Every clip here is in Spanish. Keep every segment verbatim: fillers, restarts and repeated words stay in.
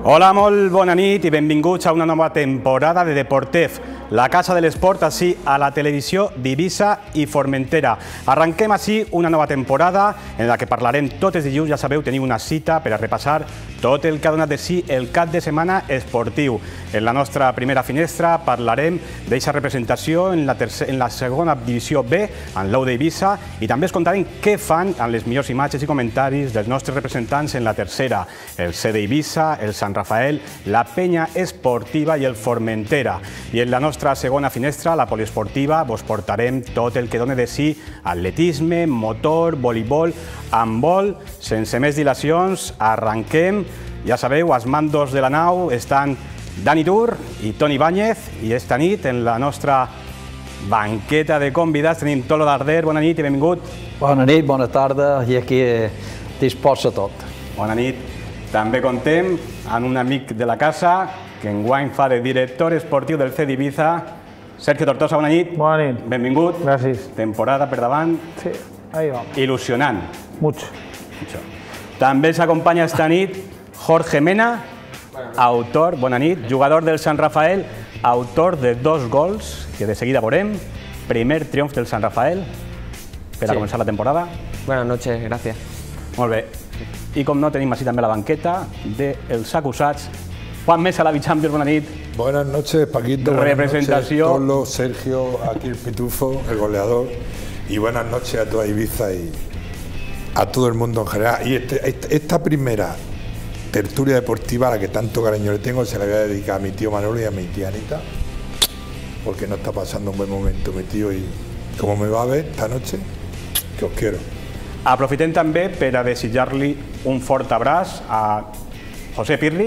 Hola, molt bona nit i benvinguts a una nova temporada de Deportef, la casa de l'esport així a la televisió d'Eivissa i Formentera. Arrenquem així una nova temporada en la que parlarem tots els dilluns, ja sabeu, tenim una cita per a repassar tot el que ha donat de si el cap de setmana esportiu. En la nostra primera finestra parlarem d'aquesta representació en la, en la segona divisió B, en l'Ou d'Eivissa, i també es contarem què fan amb les millors imatges i comentaris dels nostres representants en la tercera, el C d'Eivissa, el Sant Rafael, la Penya Esportiva i el Formentera. I en la nostra segona finestra, la poliesportiva, vos portarem tot el que dona de si atletisme, motor, voleibol, handbol. Sense més dilacions, arrenquem. Ja sabeu, als mandos de la nau estan Dani Tur i Toni Báñez, i esta nit en la nostra banqueta de convidats tenim Tolo Darder. Bona nit i benvingut. Bona nit, bona tarda, i aquí disposa tot. Bona nit. També contem amb un amic de la casa que enguany fa de director esportiu del C d'Eivissa, Sergio Tortosa. Bona nit. Bona nit. Benvingut. Gràcies. Temporada per davant. Sí, ahí va. Il·lusionant. Mucho. Mucho. També ens acompanya esta nit Jorge Mena, autor, bona nit, jugador del Sant Rafael, autor de dos gols que de seguida veurem. Primer triomf del Sant Rafael per a començar la temporada. Buenas noches, gracias. Molt bé. I com no, tenim així també la banqueta dels acusats. Juan Mesa, la Bichampions, bona nit. Buenas noches, Paquito. Representació. Buenas noches, Tolo, Sergio, aquí el Pitufo, el goleador. Y buenas noches a toda Eivissa y a todo el mundo en general. Y este, este, esta primera tertulia deportiva, a la que tanto cariño le tengo, se la voy a dedicar a mi tío Manolo y a mi tía Anita, porque no está pasando un buen momento mi tío, y como me va a ver esta noche, que os quiero. Aprofitem també per a desitjar-li un fort abraç a José Pirri,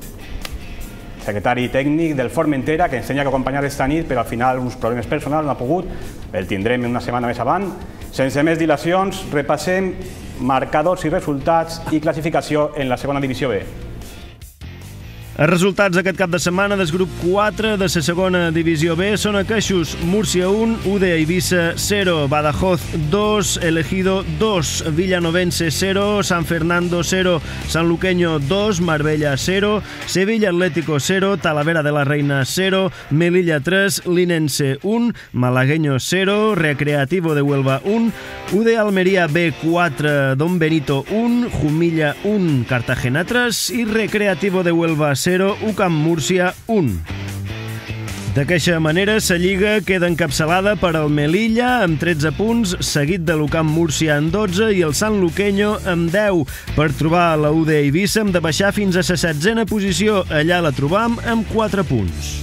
secretari tècnic del Formentera, que ens tenia que acompanyar esta nit, però al final uns problemes personals no ha pogut, el tindrem una setmana més avant. Sense més dilacions, repassem marcadors i resultats i classificació en la segona divisió B. Els resultats d'aquest cap de setmana del grup quatre de la segona divisió B són aquests: Múrcia un, U D Eivissa zero, Badajoz dos, Elegido dos, Villanovense zero, San Fernando zero, Sanluqueño dos, Marbella zero, Sevilla Atlético zero, Talavera de la Reina zero, Melilla tres, Linense un, Malagueño zero, Recreativo de Huelva un, U D Almería B quatre, Don Benito un, Jumilla un, Cartagena tres i Recreativo de Huelva zero, U C A M Múrcia un. D'aquesta manera, la Lliga queda encapçalada per al Melilla amb tretze punts, seguit de l'U C A M Múrcia amb dotze i el Sanluqueño amb deu. Per trobar la U D Eivissa hem de baixar fins a la setzena posició. Allà la trobam amb quatre punts.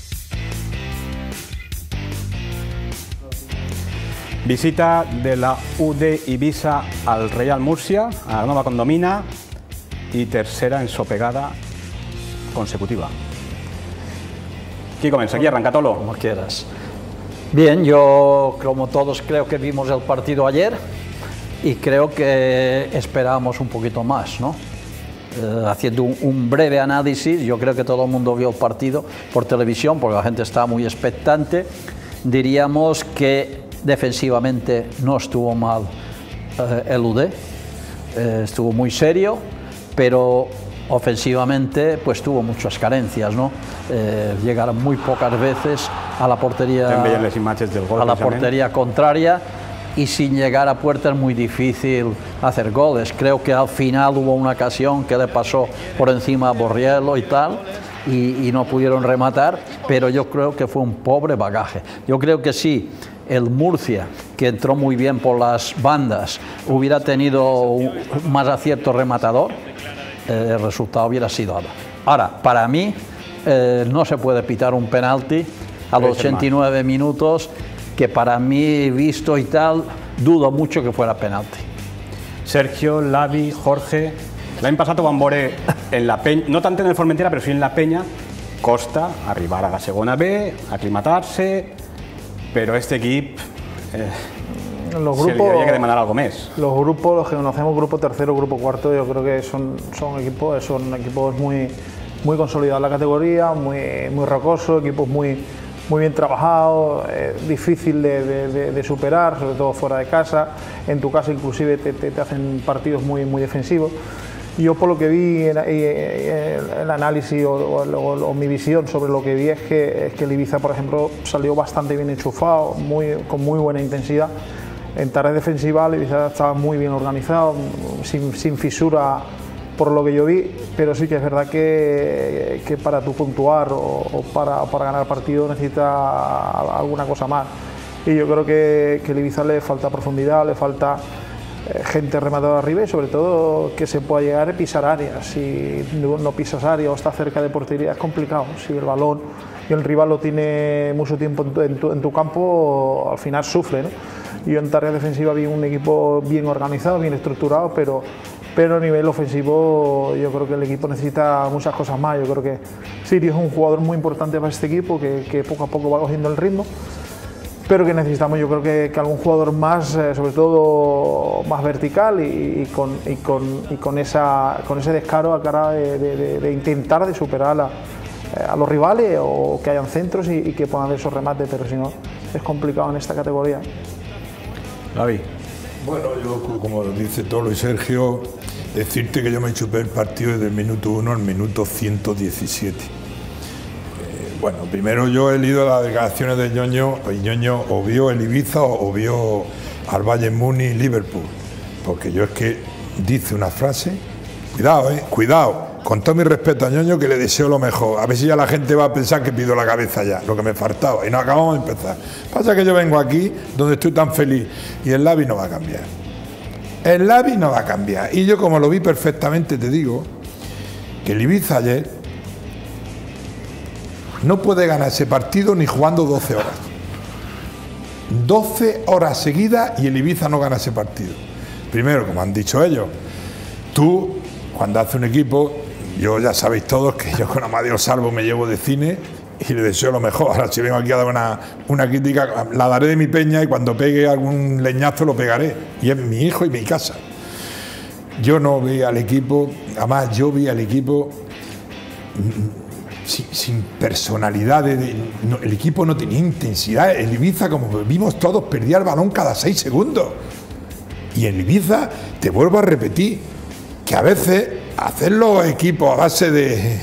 Visita de la U D Eivissa al Real Múrcia, a la nova condomina, i tercera ensopegada consecutiva. ¿Quién comienza? ¿Aquí arranca, Tolo? Como quieras. Bien, yo como todos creo que vimos el partido ayer y creo que esperábamos un poquito más, ¿no? Eh, haciendo un, un breve análisis, yo creo que todo el mundo vio el partido por televisión porque la gente estaba muy expectante. Diríamos que defensivamente no estuvo mal eh, el U D, eh, estuvo muy serio, pero ofensivamente pues tuvo muchas carencias, ¿no? Eh, llegaron muy pocas veces a la portería, las imágenes del gol, a la portería contraria, y sin llegar a puerta es muy difícil hacer goles. Creo que al final hubo una ocasión que le pasó por encima a Borriello y tal, y, y no pudieron rematar, pero yo creo que fue un pobre bagaje. Yo creo que sí, el Murcia, que entró muy bien por las bandas, hubiera tenido un, más acierto rematador, el resultado hubiera sido otro. Ahora, para mí, eh, no se puede pitar un penalti a los ochenta y nueve minutos, que para mí, visto y tal, dudo mucho que fuera penalti. Sergio, Lavi, Jorge, l'any passat ho vam veure en la Penya, no tant en el Formentera, però sí en la Penya, costa arribar a la segona B, aclimatar-se, però este equip eh, los se grupos, le había que demandar algo más. Los grupos, los que conocemos, grupo tercero, grupo cuarto, yo creo que son, son equipos, son equipos muy, muy consolidados en la categoría, muy, muy rocosos, equipos muy, muy bien trabajados, eh, difícil de, de, de superar, sobre todo fuera de casa. En tu casa inclusive te, te, te hacen partidos muy, muy defensivos. Yo por lo que vi, en, en, en el análisis o, o, o, o mi visión sobre lo que vi es que, es que el Ibiza, por ejemplo, salió bastante bien enchufado, muy, con muy buena intensidad. En tarea defensiva el Ibiza estaba muy bien organizado, sin, sin fisura por lo que yo vi, pero sí que es verdad que, que para tú puntuar o, o para, para ganar partido necesita alguna cosa más. Y yo creo que, que el Ibiza le falta profundidad, le falta gente rematadora arriba y sobre todo que se pueda llegar a pisar áreas. Si no pisas área o está cerca de portería es complicado. Si el balón y el rival lo tiene mucho tiempo en tu, en tu, en tu campo, al final sufre, ¿no? Yo en tarea defensiva vi un equipo bien organizado, bien estructurado, pero, pero a nivel ofensivo yo creo que el equipo necesita muchas cosas más. Yo creo que Sirio es un jugador muy importante para este equipo que, que poco a poco va cogiendo el ritmo, pero que necesitamos, yo creo que, que algún jugador más, eh, sobre todo más vertical y, y, con, y, con, y con, esa, con ese descaro a cara de, de, de, de intentar de superar a, la, eh, a los rivales o que hayan centros y, y que puedan haber esos remates, pero si no es complicado en esta categoría. David. Bueno, yo como dice Tolo y Sergio, decirte que yo me chupé el partido desde el minuto uno al minuto ciento diecisiete. Bueno, primero yo he leído las declaraciones de Ñoño, y Ñoño o vio el Ibiza o, o vio al Bayern Múnich Liverpool, porque yo es que dice una frase, cuidado, eh, cuidado, con todo mi respeto a Ñoño, que le deseo lo mejor, a ver si ya la gente va a pensar que pido la cabeza ya, lo que me faltaba, y no acabamos de empezar. Pasa que yo vengo aquí donde estoy tan feliz y el Lavi no va a cambiar, el Lavi no va a cambiar, y yo como lo vi perfectamente te digo que el Ibiza ayer no puede ganar ese partido ni jugando doce horas. doce horas seguidas y el Ibiza no gana ese partido. Primero, como han dicho ellos, tú, cuando haces un equipo, yo ya sabéis todos que yo con Amadeo Salvo me llevo de cine y le deseo lo mejor. Ahora, si vengo aquí a dar una, una crítica, la daré de mi peña y cuando pegue algún leñazo lo pegaré. Y es mi hijo y mi casa. Yo no vi al equipo, además yo vi al equipo Sin, sin personalidad, de, de, no, el equipo no tenía intensidad. El Ibiza, como vimos todos, perdía el balón cada seis segundos. Y en Ibiza, te vuelvo a repetir, que a veces hacer los equipos a base de...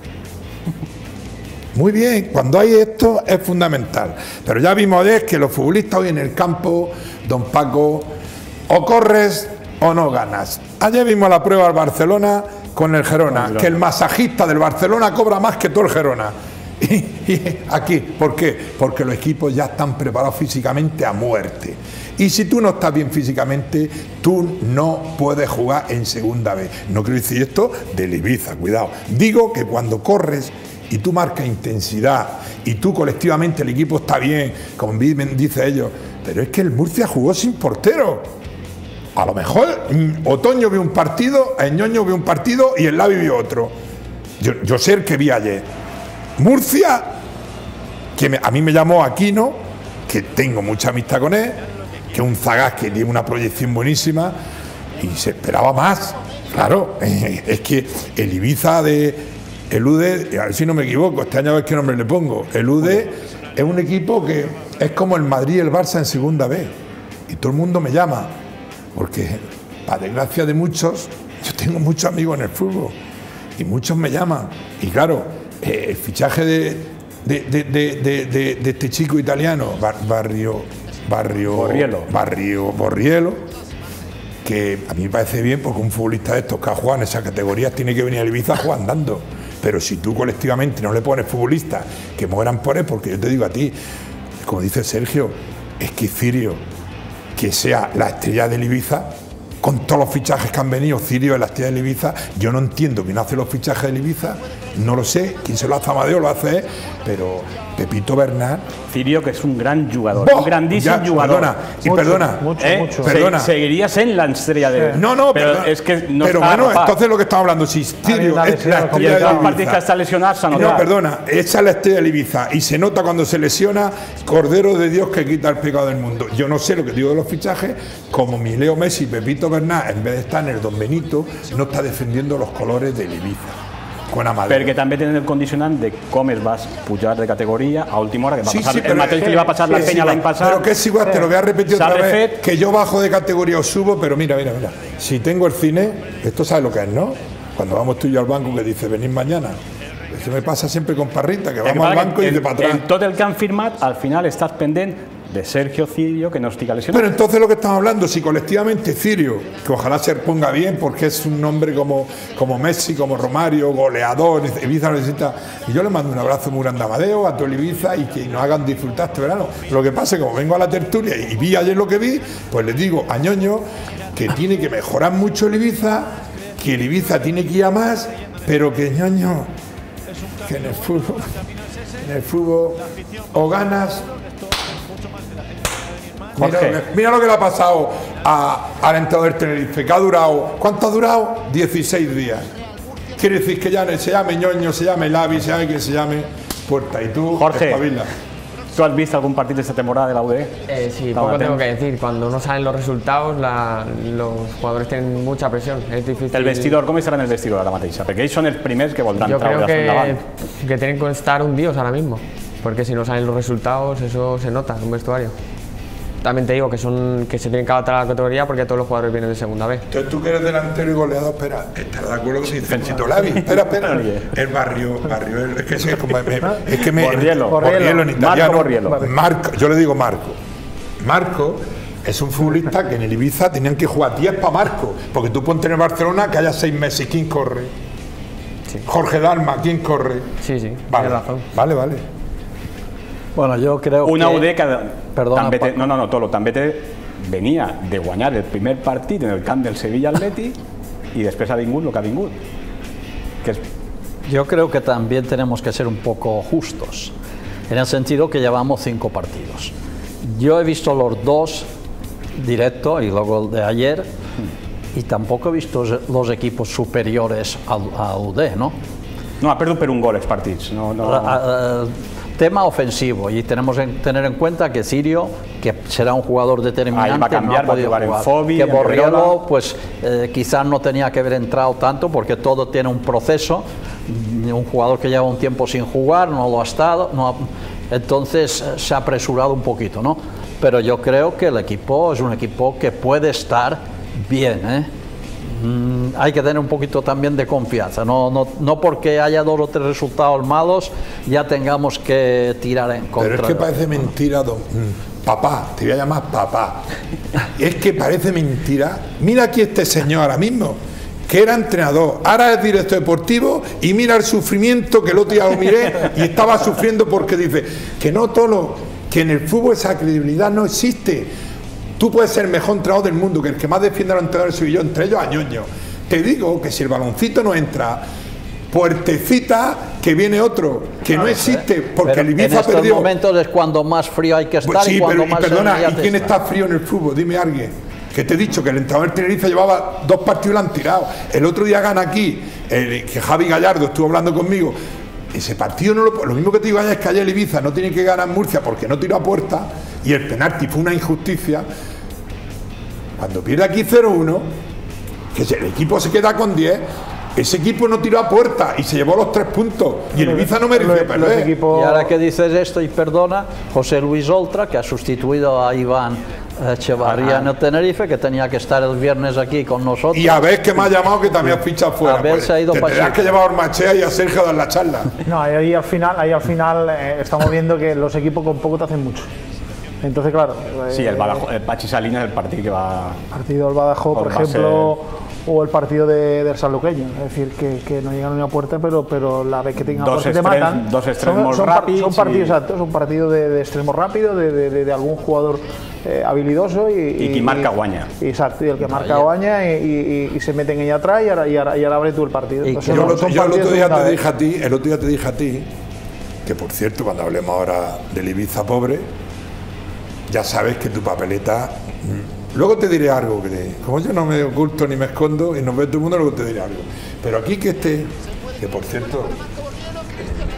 Muy bien, cuando hay esto es fundamental. Pero ya vimos ayer que los futbolistas hoy en el campo, don Paco, o corres o no ganas. Ayer vimos la prueba al Barcelona con el Gerona, que el masajista del Barcelona cobra más que todo el Gerona. Y, y aquí, ¿por qué? Porque los equipos ya están preparados físicamente a muerte. Y si tú no estás bien físicamente, tú no puedes jugar en segunda vez. No quiero decir esto del Ibiza, cuidado. Digo que cuando corres y tú marcas intensidad y tú colectivamente el equipo está bien, como dice ellos, pero es que el Murcia jugó sin portero. A lo mejor Otoño vio un partido, el Ñoño vio un partido y el Lavi vio otro. Yo, yo sé el que vi ayer. Murcia, que me, a mí me llamó Aquino, que tengo mucha amistad con él, que es un zagaz que tiene una proyección buenísima y se esperaba más. Claro, eh, es que el Ibiza de el U D, a ver si no me equivoco, este año a ver qué nombre le pongo. El U D es un equipo que es como el Madrid y el Barça en segunda vez. Y todo el mundo me llama. Porque, para desgracia de muchos, yo tengo muchos amigos en el fútbol y muchos me llaman. Y claro, eh, el fichaje de, de, de, de, de, de, de este chico italiano, Bar, Barrio, Barrio, Borriello. Barrio Borriello, que a mí me parece bien porque un futbolista de estos que ha jugado en esas categorías tiene que venir al Ibiza a jugar andando. Pero si tú colectivamente no le pones futbolistas que mueran por él, porque yo te digo a ti, como dice Sergio, es que Cirio, que sea la estrella del Ibiza, con todos los fichajes que han venido, Cirio es la estrella del Ibiza, yo no entiendo quién hace los fichajes del Ibiza, no lo sé, quién se lo hace a Amadeo, lo hace, pero Pepito Bernat... Cirio, que es un gran jugador, ¡Boh! un grandísimo Ya, jugador. Perdona, y Mucho, perdona, mucho, ¿Eh? mucho. Perdona. Se- seguirías en la estrella de... no, no, pero perdona, es que no pero está bueno, arropado. entonces lo que estamos hablando, si Cirio una es lesión, la como Y estrella en del los partidos que Ibiza... está lesionado se ha No, notado. perdona, esa es la estrella del Ibiza y se nota cuando se lesiona, Cordero de Dios que quita el pecado del mundo. Yo no sé lo que digo de los fichajes, como mi Leo Messi, Pepito Bernat, en vez de estar en el Don Benito, no está defendiendo los colores del Ibiza. con Amadeo. Perquè també tenen el condicionant de com es vas pujar de categoria a última hora, que va Sí, pasar sí, el pero mateix es- que li va passar sí, la sí, penya l'any passat. Pero que es igual, te lo voy a repetir S'ha otra vez, refet. que yo bajo de categoría o subo, pero mira, mira, mira. Si tengo el cine, esto sabes lo que es, ¿no? Cuando vamos tú y yo al banco que dice, venid mañana. Eso me pasa siempre con Parrita, que El que vamos al passa banco que y de en, para atrás. en tot el que han firmat, al final estàs pendent de Sergio Cirio, que no estica lesionado. Pero entonces lo que estamos hablando, si colectivamente Cirio, que ojalá se ponga bien, porque es un nombre como, como Messi, como Romario, goleador, Ibiza necesita, y yo le mando un abrazo muy grande a Amadeo, a todo el Ibiza, y que nos hagan disfrutar este verano. Lo que pasa es que como vengo a la tertulia y vi ayer lo que vi, pues les digo a Ñoño que tiene que mejorar mucho el Ibiza, que el Ibiza tiene que ir a más, pero que Ñoño, que en el fútbol, en el fútbol o ganas. Mira, Jorge. lo que- mira lo que le ha pasado a, al entrenador del Tenerife, que ha durado, ¿cuánto ha durado? dieciséis días. Quiere decir que ya se llame Ñoño, se llame Lavi, se llame quien se llame Puerta. Y tú, Jorge. espabila. ¿Tú has visto algún partido de esta temporada de la U D? Eh, sí, Estamos poco tengo atentos. que decir. Cuando no salen los resultados, la- los jugadores tienen mucha presión. Es difícil. El vestidor, com estarà en el vestidor ara mateix? Perquè ells són els primers que voldran Yo treure creo la que, endavant. que tienen que estar hundidos ahora mismo. Porque si no salen los resultados, eso se nota en un vestuario. También te digo que son que se tienen que adaptar a la categoría porque todos los jugadores vienen de segunda vez. Entonces tú que eres delantero y goleador, espera, ¿estás de acuerdo con Vincentito Lavi? Espera, espera. El barrio, barrio, es que, es que me, es que me Borriello. Borriello en italiano. Marco Borriello. Marco, yo le digo Marco. Marco es un futbolista que en el Ibiza tenían que jugar diez para Marco, porque tú ponte en el Barcelona que haya seis meses, ¿quién corre? Jorge Dalma, ¿quién corre? Sí, sí, Vale, tienes razón. vale, vale. Bueno, yo creo Una que... U D que Perdona, també té, Paco. no, no, no, Tolo, també té, venia de guanyar el primer partit en el camp del Sevilla Atleti i després ha vingut el que ha vingut. Que és, Yo creo que también tenemos que ser un poco justos, en el sentido que llevamos cinco partidos. Yo he visto los dos directos y luego el de ayer, y tampoco he visto los equipos superiores al, a U D, ¿no? no, ha perdut per un gol els partits. No, no. Ah, ah, tema ofensivo, y tenemos que tener en cuenta que Cirio, que será un jugador determinante, Ahí va a cambiar, no ha va a podido jugar en jugar. Fobi, que en Borriello, Riola. pues eh, quizás no tenía que haber entrado tanto, porque todo tiene un proceso. Un jugador que lleva un tiempo sin jugar, no lo ha estado, no ha- entonces eh, se ha apresurado un poquito, ¿no? Pero yo creo que el equipo es un equipo que puede estar bien, ¿eh? Mm, hay que tener un poquito también de confianza, no, no, no porque haya dos o tres resultados malos ya tengamos que tirar en contra. Pero es que parece mentira, don, mm, papá, te voy a llamar papá. Es que parece mentira. Mira aquí este señor ahora mismo, que era entrenador, ahora es director deportivo y mira el sufrimiento que el otro día lo miré y estaba sufriendo porque dice que no, Tolo, que en el fútbol esa credibilidad no existe. Tú puedes ser el mejor entrenador del mundo, que el que más defiende a los entrenadores soy yo, entre ellos a Ñoño. Te digo que si el baloncito no entra, puertecita, que viene otro, que no existe, porque Pero el en Ibiza estos perdió. momentos es cuando más frío hay que estar. Pues sí, y cuando pero y más perdona, ¿y inmediato quién está. está frío en el fútbol? Dime alguien. Que te he dicho que el entrenador del Tenerife llevaba dos partidos y lo han tirado. El otro día gana aquí, el, que Javi Gallardo estuvo hablando conmigo. Ese partido no lo, lo mismo que te digo ayer es que ayer el Ibiza no tiene que ganar Murcia porque no tiró a puerta y el penalti fue una injusticia. Cuando pierde aquí cero uno, que el equipo se queda con diez, ese equipo no tiró a puerta y se llevó los tres puntos y el Ibiza no mereció Los- los perder. equipos- Y ahora que dices esto, y perdona, José Luis Oltra, que ha sustituido a Iván Echevarría en el Tenerife, que tenía que estar el viernes aquí con nosotros. Y a ver que me ha llamado que también has fichado fuera. Abel se ha ido te pa' tendrás allí. que llevar a Ormachea y a Sergio a dar la charla. No, ahí al final, ahí al final eh, estamos viendo que los equipos con poco te hacen mucho. Entonces, claro. Sí, eh, el, Badajoz, el Pachi Salinas es el partido que va... partido del Badajoz, por Va a ejemplo, o el partido de, del Sanluqueño, es decir, que, que no llegan a una puerta, pero, pero la vez que tengan Dos puerta te extrem- matan. dos extremos son, son, par- rápidos son partidos, y- exacto, son partidos de, de extremo rápido, de, de, de, de algún jugador eh, habilidoso y, Y que marca guaña. y- Exacto, y el que marca Vaya. guaña y, y- y se meten ella atrás y ahora, y ahora, y ahora abre tú el partido. Y Entonces, Yo, son- el otro- son yo el partidos otro día de segunda te vez. dije a ti, el otro día te dije a ti, que por cierto, cuando hablemos ahora del Ibiza pobre, ya sabes que tu papeleta. mm, Luego te diré algo, que como yo no me oculto ni me escondo y nos ve todo el mundo, luego te diré algo. Pero aquí que esté, que por cierto,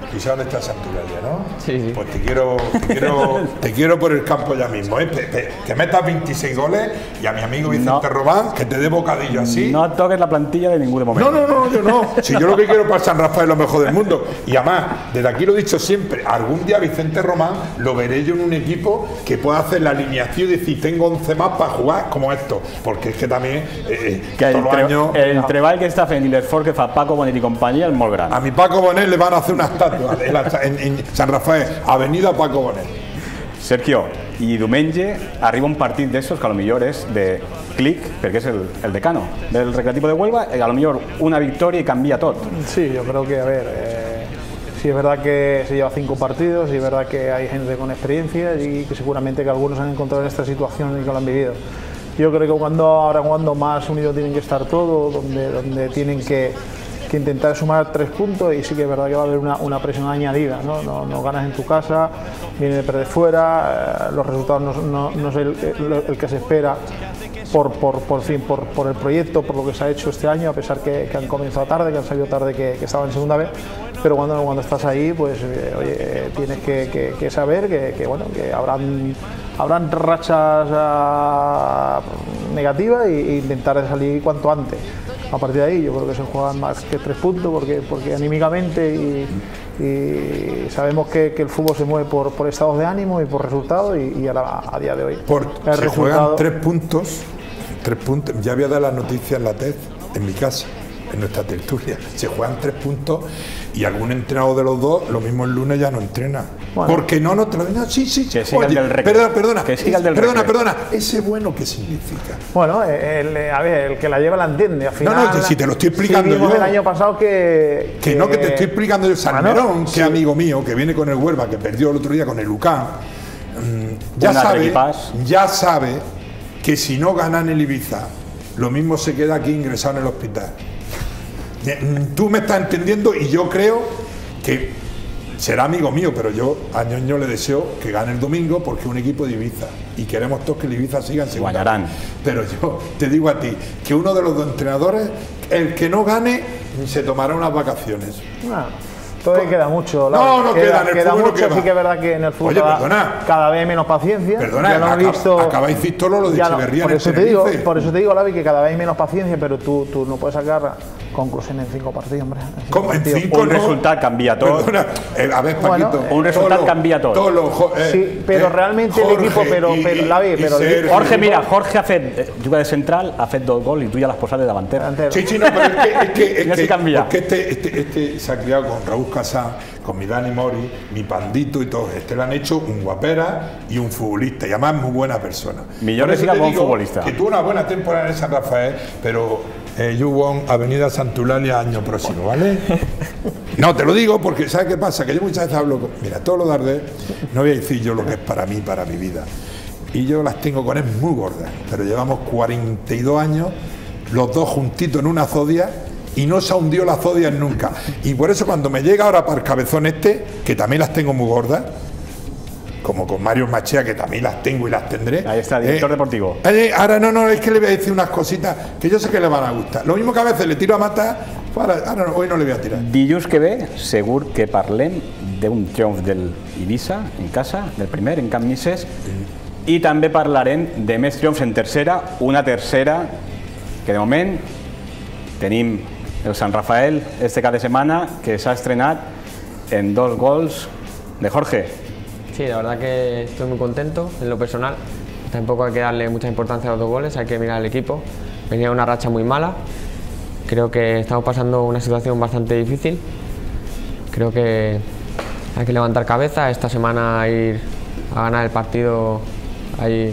¿Y sabes dónde está Santuralia, no? Sí, sí. Pues te quiero, te quiero, te quiero por el campo ya mismo, ¿eh? Pe- pe- que metas veintiséis goles y a mi amigo Vicente No. Román que te dé bocadillo así. No toques la plantilla de ningún momento. No, no, no, yo no. Si yo lo que quiero para San Rafael es lo mejor del mundo. Y además, desde aquí lo he dicho siempre, algún día Vicente Román lo veré yo en un equipo que pueda hacer la alineación y decir, tengo once más para jugar como esto. Porque es que también, eh, Que el, todos los tre años, el treball que està fent i l'esforç que fa Paco Bonet i companyia és molt gran. a mi Paco Bonet le van a hacer una estatua en, la- en- en San Rafael, Avenida Paco Bonet. Sergio, i diumenge arriba un partit d'estos que a lo millor és de clic, perquè és el, el decano del Recreativo de Huelva, i a lo millor una victòria i canvia tot. Sí, yo creo que, a ver, eh, sí es verdad que se lleva cinco partidos y es verdad que hay gente con experiencia y que seguramente que algunos han encontrado en esta situación y que lo han vivido. Yo creo que cuando ahora cuando más unidos tienen que estar todos, donde, donde tienen que, que intentar sumar tres puntos y sí que es verdad que va a haber una, una presión añadida, ¿no? No, no ganas en tu casa, viene de perder fuera, eh, los resultados no, no, no es el, el, el que se espera por, por, por, fin, por, por el proyecto, por lo que se ha hecho este año, a pesar que, que han comenzado tarde, que han salido tarde, que, que estaban en segunda vez, pero cuando, cuando estás ahí, pues eh, oye, eh, tienes que, que, que saber que, que, bueno, que habrán, habrán rachas uh, negativas e, e intentar salir cuanto antes. A partir de ahí yo creo que se juegan más que tres puntos porque, porque anímicamente y, y sabemos que, que el fútbol se mueve por, por estados de ánimo y por resultados y, y a, la, a día de hoy Por, el se resultado... juegan tres puntos, tres puntos. Ya había dado la noticia en la T E D, en mi casa, en nuestra tertulia. Se juegan tres puntos y algún entrenador de los dos, lo mismo el lunes ya no entrena. Bueno. Porque no nos traen. No, sí, sí. Que siga el Oye, del recreo. perdona, perdona. Que siga el del perdona, recreo. perdona. ¿Ese bueno qué significa? Bueno, el, a ver, el que la lleva la entiende. Al final, No, no, si te lo estoy explicando sí, vimos yo. el año pasado que... Que no, que te estoy explicando yo. Salmerón, Bueno, que sí. amigo mío, que viene con el Huelva, que perdió el otro día con el Lucán, mm, ya Una sabe, requipás. ya sabe que si no gana en el Ibiza, lo mismo se queda aquí ingresado en el hospital. Eh, mm, Tú me estás entendiendo y yo creo que será amigo mío, pero yo a Ñoño le deseo que gane el domingo porque es un equipo de Ibiza y queremos todos que el Ibiza siga en segunda. Guanyarán. Pero yo te digo a ti que uno de los dos entrenadores, el que no gane, se tomará unas vacaciones. Bueno, todavía queda mucho. No, Laura, no queda, en el queda fútbol no mucho, queda. sí que es verdad que en el fútbol Oye, cada, perdona. cada vez hay menos paciencia. Perdona, ya lo hemos acab- visto, acabáis de decir todo lo de ya no- Echeverría por en eso el te digo, Tenerife. por eso te digo, Lavi, que cada vez hay menos paciencia, pero tú, tú no puedes sacar conclusiones en cinco partidos, hombre. en cinco ¿Cómo? En partidos. cinco Un no? resultat canvia tot. Perdona, eh, a ver, Bueno, Paquito. un resultat todos los- canvia tot. todos los jo- eh, Sí, pero eh, realmente el equipo, pero- y- pero, y- Lavi, y pero el Sergio. Jorge, mira, Jorge ha fet, eh, juga de central, ha fet dos gols i tu ja l'has posat de davanter. Delantero. Sí, sí, no, pero es que, es que, es Ya se que- cambia. porque este, este, este se ha criado con Raúl Casán, con mi Dani Mori, mi Pandito y todos. Este le han hecho un guapera y un futbolista, y además muy buena persona. Millor Por que eso siga te bon digo futbolista. Que tuvo una buena temporada en San Rafael, pero eh, you want Avenida Santulalia año próximo, ¿vale? No, te lo digo porque ¿sabes qué pasa? Que yo muchas veces hablo con... Mira, todo lo de Arde, no voy a decir yo lo que es para mí, para mi vida. Y yo las tengo con él muy gordas, pero llevamos cuarenta y dos años, los dos juntitos en una zodia, y no se ha hundido la zodia nunca. Y por eso cuando me llega ahora para el cabezón este, que también las tengo muy gordas, como con Mario Machea, que también las tengo y las tendré. Ahí está, director Eh, deportivo. eh, ahora no, no, es que le voy a decir unas cositas que yo sé que le van a gustar. Lo mismo que a veces le tiro a matar, pues ahora, ahora no, hoy no le voy a tirar. Dilluns que ve, segur que parlem d'un triomf del Ibiza en casa, del primer, en Camp Misses, i també parlarem de més triomfs en tercera, una tercera que de moment tenim el San Rafael este cap de setmana, que s'ha estrenat en dos gols de Jorge. Sí, la verdad que estoy muy contento en lo personal. Tampoco hay que darle mucha importancia a los dos goles, hay que mirar al equipo. Venía una racha muy mala. Creo que estamos pasando una situación bastante difícil. Creo que hay que levantar cabeza. Esta semana ir a ganar el partido ahí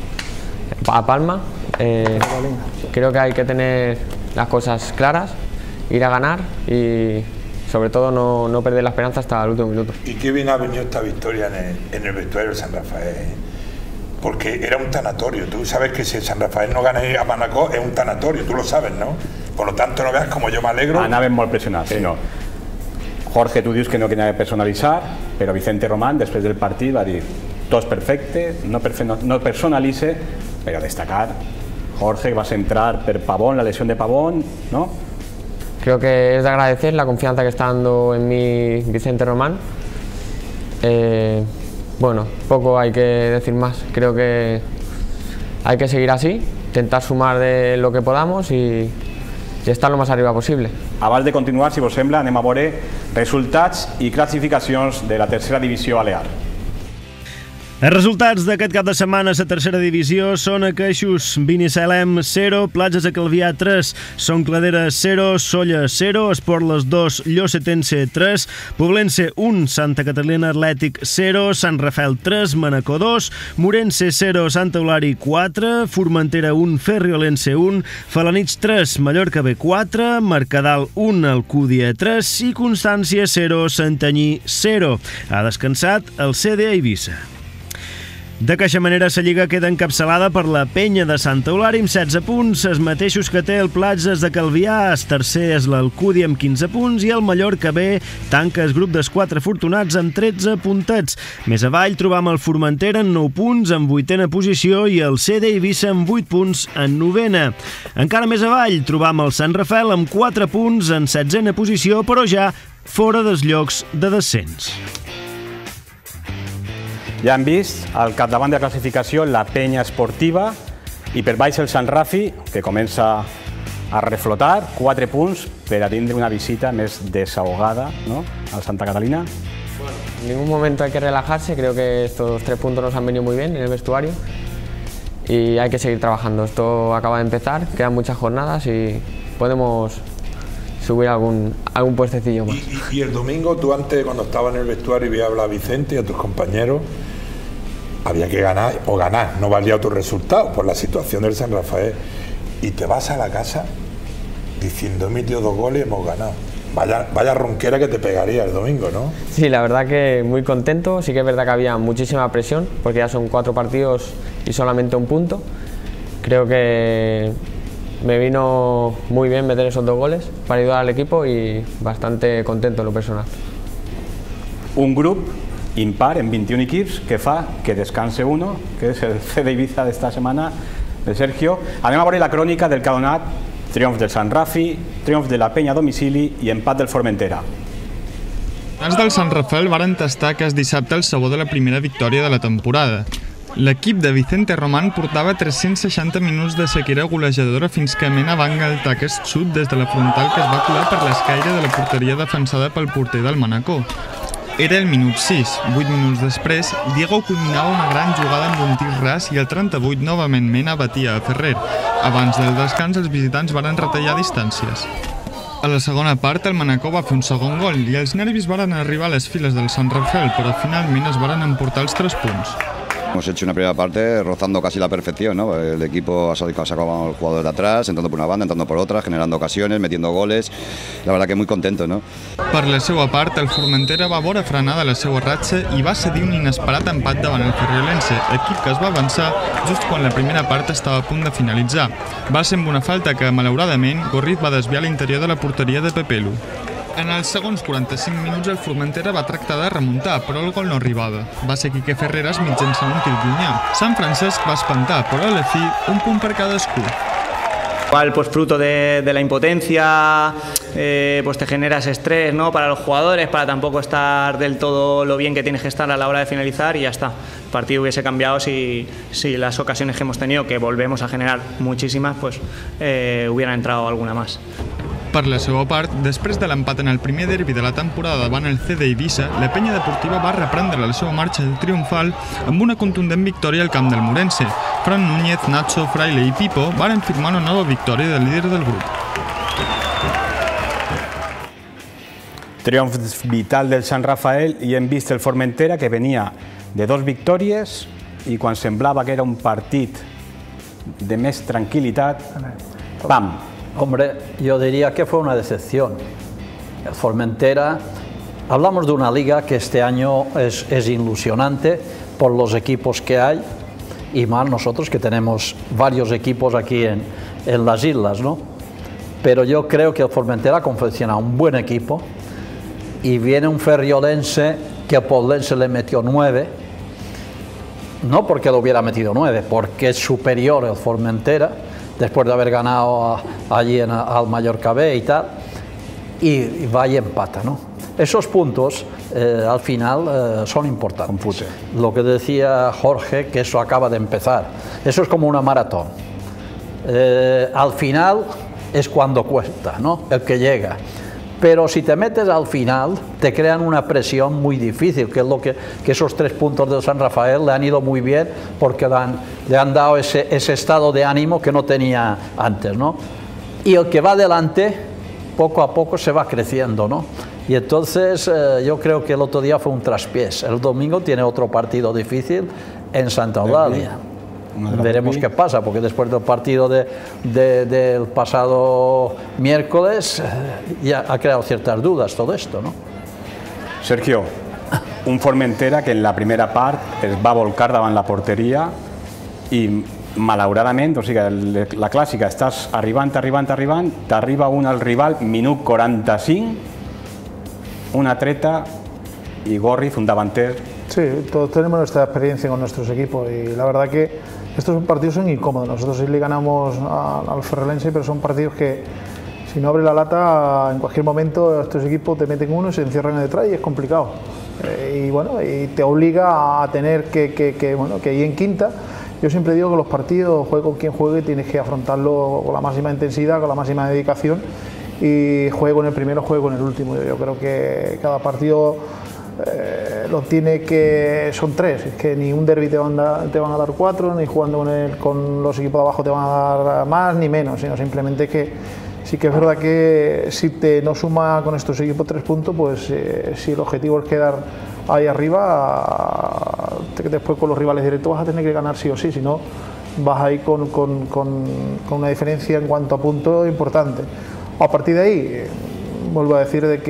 a Palma. Eh, creo que hay que tener las cosas claras, ir a ganar y sobre todo no, no perder la esperanza hasta el último minuto. Y qué bien ha venido esta victoria en el, en el vestuario de San Rafael, porque era un tanatorio. Tú sabes que si San Rafael no gana a Manacor es un tanatorio, tú lo sabes, ¿no? Por lo tanto, no veas como yo me alegro. Anaven molt pressionats, sí. No. Jorge, tu dius que no quería personalitzar, però Vicente Román, després del partit, va dir tot és perfecte, no, perfe no, no personalitze, però destacar Jorge, que va centrar per Pavón, la lesión de Pavón, ¿no? Creo que es de agradecer la confianza que está dando en mí Vicente Román. Eh, bueno, poco hay que decir más. Creo que hay que seguir así, intentar sumar de lo que podamos y, i estar lo més arriba possible. Abans de continuar, si vos sembla, anem a veure resultats i classificacions de la tercera divisió balear. Els resultats d'aquest cap de setmana a la tercera divisió són aquests: Binissalem zero, Platges de Calvià tres, Son Cladera zero, Solla zero, Esporles dos, Llosetense tres, Poblense un, Santa Catalina Atlètic zero, Sant Rafel tres, Manacor dos, Morense zero, Santa Eulària quatre, Formentera un, Ferriolense un, Felanitx tres, Mallorca B quatre, Mercadal un, Alcúdia tres i Constància zero, Santanyí zero. Ha descansat el C D Eivissa. D'aquesta manera, la Lliga queda encapçalada per la Penya de Santa Eulària amb setze punts, els mateixos que té el Platges de Calvià. El tercer és l'Alcúdia amb quinze punts i el Mallorca B tanca el grup dels quatre afortunats amb tretze puntets. Més avall trobam el Formentera amb nou punts en vuitena posició i el C D Eivissa amb vuit punts en novena. Encara més avall trobam el Sant Rafel amb quatre punts en setzena posició, però ja fora dels llocs de descens. Ja hem vist al capdavant de la classificació la Penya Esportiva i per baix el Sant Rafi, que comença a reflotar, quatre punts per a tindre una visita més desahogada, ¿no?, al Santa Catalina. Bueno, en ningún momento hay que relajarse, creo que estos tres puntos nos han venido muy bien en el vestuario y hay que seguir trabajando. Esto acaba de empezar, quedan muchas jornadas y podemos subir algún, algún puestecillo más. Y, y, y el domingo, tú antes, cuando estabas en el vestuario y veías hablar a Vicente y a tus compañeros, había que ganar o ganar, no valía otro resultado por la situación del San Rafael. Y te vas a la casa diciendo, he metido dos goles y hemos ganado. Vaya, vaya ronquera que te pegaría el domingo, ¿no? Sí, la verdad que muy contento. Sí que es verdad que había muchísima presión, porque ya son cuatro partidos y solamente un punto. Creo que me vino muy bien meter esos dos goles para ayudar al equipo y bastante contento en lo personal. Un grup impar en vint-i-un equips que fa que descanse uno, que és el C D Ibiza d'esta setmana, de Sergio. Anem a veure la crònica del que ha donat triomf del Sant Rafi, triomf de la Penya a domicili i empat del Formentera. Els del Sant Rafael varen tastar que és dissabte el sabor de la primera victòria de la temporada. L'equip de Vicente Román portava tres-cents seixanta minuts de sequera golejadora fins que Mena va engaltar aquest xut des de la frontal que es va colar per l'escaire de la porteria defensada pel porter del Manacor. Era el minut sis. Vuit minuts després, Diego culminava una gran jugada amb un tir ras i el trenta-vuit novament Mena batia a Ferrer. Abans del descans, els visitants varen retallar distàncies. A la segona part, el Manacor va fer un segon gol i els nervis varen arribar a les files del Sant Rafael, però finalment es varen emportar els tres punts. Hemos hecho una primera parte rozando casi la perfección, ¿no? El equipo ha sacado al jugador de atrás, entrando por una banda, entrando por otra, generando ocasiones, metiendo goles. La verdad que muy contento, ¿no? Per la seva part, el Formentera va veure frenada la seva ratxa i va cedir un inesperat empat davant el Ferriolense, equip que es va avançar just quan la primera part estava a punt de finalitzar. Va ser amb una falta que, malauradament, Gorrit va desviar a l'interior de la porteria de Pepelu. En els segons quaranta-cinc minuts el Formentera va tractar de remuntar, però el gol no arribava. Va ser Quique Ferreras mitjançant un tir llunyà. Sant Francesc va espantar, però a la fi, un punt per cadascú. Igual, pues fruto de, de la impotencia, eh, pues te generas estrés, ¿no?, para los jugadores, para tampoco estar del todo lo bien que tienes que estar a la hora de finalizar y ya está. El partido hubiese cambiado si, si las ocasiones que hemos tenido, que volvemos a generar muchísimas, pues eh, hubieran entrado alguna más. Per la seva part, després de l'empat en el primer derbi de la temporada davant el C D Eivissa, la Penya Deportiva va reprendre la seva marxa triomfal amb una contundent victòria al camp del Morense. Fran Núñez, Nacho, Fraile i Pipo varen firmar una nova victòria del líder del grup. Triomf vital del Sant Rafael i hem vist el Formentera que venia de dos victòries i quan semblava que era un partit de més tranquil·litat, pam! Hombre, yo diría que fue una decepción. El Formentera, hablamos de una liga que este año es, es ilusionante por los equipos que hay y más nosotros que tenemos varios equipos aquí en, en las islas, ¿no? Pero yo creo que el Formentera confecciona un buen equipo y viene un Ferriolense que a Poblense le metió nueve, no porque lo hubiera metido nueve, porque es superior el Formentera, después de haber ganado a, allí en, al Mallorca B y tal, y, y va y empata, ¿no? Esos puntos eh, al final eh, son importantes. Compute. Lo que decía Jorge, que eso acaba de empezar, eso es como una maratón. Eh, al final es cuando cuesta, ¿no? El que llega. Pero si te metes al final, te crean una presión muy difícil, que es lo que, que esos tres puntos del San Rafael le han ido muy bien, porque le han, le han dado ese, ese estado de ánimo que no tenía antes, ¿no? Y el que va adelante, poco a poco se va creciendo, ¿no? Y entonces eh, yo creo que el otro día fue un traspiés. El domingo tiene otro partido difícil en Santa Eulalia. Veremos qué pasa, porque después del partido de, de, del pasado miércoles ya ha creado ciertas dudas todo esto, ¿no? Sergio, un Formentera que en la primera part es va volcar davant la porteria i malauradament, o sigui, la clàssica, estàs arribant, arribant, arribant, t'arriba un al rival, minut quaranta-cinc, una treta y Gorriz, un davanter. Sí, todos tenemos nuestra experiencia con nuestros equipos y la verdad que estos partidos son incómodos. Nosotros sí le ganamos al Ferrelense, pero son partidos que si no abre la lata, en cualquier momento estos equipos te meten uno y se encierran detrás y es complicado. Eh, y bueno, y te obliga a tener que, que, que, bueno, que ir en quinta. Yo siempre digo que los partidos, juegue con quien juegue, tienes que afrontarlo con la máxima intensidad, con la máxima dedicación y juegue con el primero, juegue con el último. Yo creo que cada partido eh, lo tiene que... son tres, es que ni un derbi te van, a, te van a dar cuatro, ni jugando con, el, con los equipos de abajo te van a dar más ni menos, sino simplemente que sí que es verdad que si te no suma con estos equipos tres puntos, pues eh, si el objetivo es quedar ahí arriba, después con los rivales directos vas a tener que ganar sí o sí, si no vas ahí con, con, con, con una diferencia en cuanto a puntos importante. A partir de ahí, vuelvo a decir de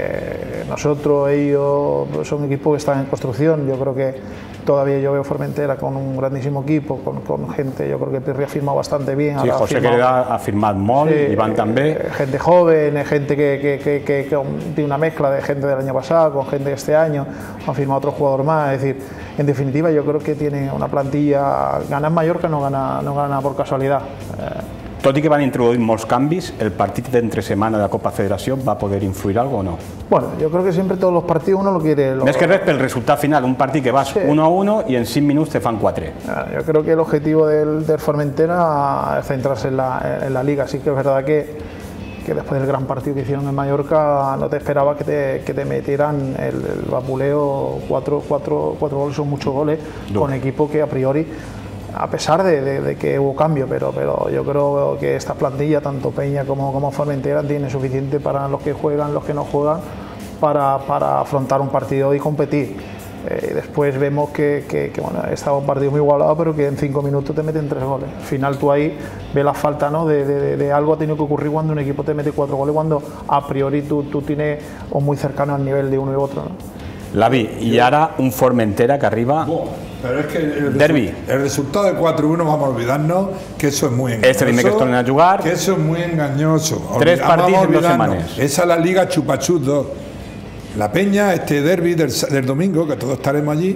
que nosotros, ellos, son equipos que están en construcción. Yo creo que todavía yo veo Formentera con un grandísimo equipo, con, con gente, yo creo que Pirri ha firmado bastante bien. Sí, José Quereda ha firmat molt, sí, Iván també. Gente joven, gente que, que, que, que, que tiene una mezcla de gente del año pasado con gente de este año, han firmado otro jugador más, es decir, en definitiva yo creo que tiene una plantilla, gana en Mallorca, no gana, no gana por casualidad. Eh, Tot i que van introduir molts canvis, el partit d'entre setmana de la Copa Federació va poder influir algo o no? Bueno, yo creo que siempre todos los partidos uno lo quiere... Lo... Més que res pel resultat final, un partit que vas sí. uno a uno y en cinc minutos te fan quatre. Yo creo que el objetivo del, del Formentera es centrarse en la, en la Liga, así que es verdad que, que después del gran partido que hicieron en Mallorca no te esperaba que te, que te metieran el, el vapuleo, cuatro, cuatro, cuatro goles son muchos goles, Duro. Con equipo que a priori... a pesar de, de, de que hubo cambio, pero, pero yo creo que esta plantilla, tanto Peña como, como Formentera, tiene suficiente para los que juegan, los que no juegan, para, para afrontar un partido y competir. Eh, después vemos que, que, que bueno, estaba un partido muy igualado, pero que en cinco minutos te meten tres goles. Al final tú ahí ves la falta, ¿no? de, de, de algo ha tenido que ocurrir cuando un equipo te mete cuatro goles, cuando a priori tú, tú tienes o muy cercano al nivel de uno y otro, ¿no? Lavi, y ahora un Formentera que arriba... Bueno, pero es que el, derbi. Resu el resultado de cuatro uno, vamos a olvidarnos que eso es muy engañoso. Este dime que es torneo a jugar. Que eso es muy engañoso. Tres partidos en dos semanas. Esa es la Liga Chupachus dos. La Peña, este derbi del, del domingo, que todos estaremos allí,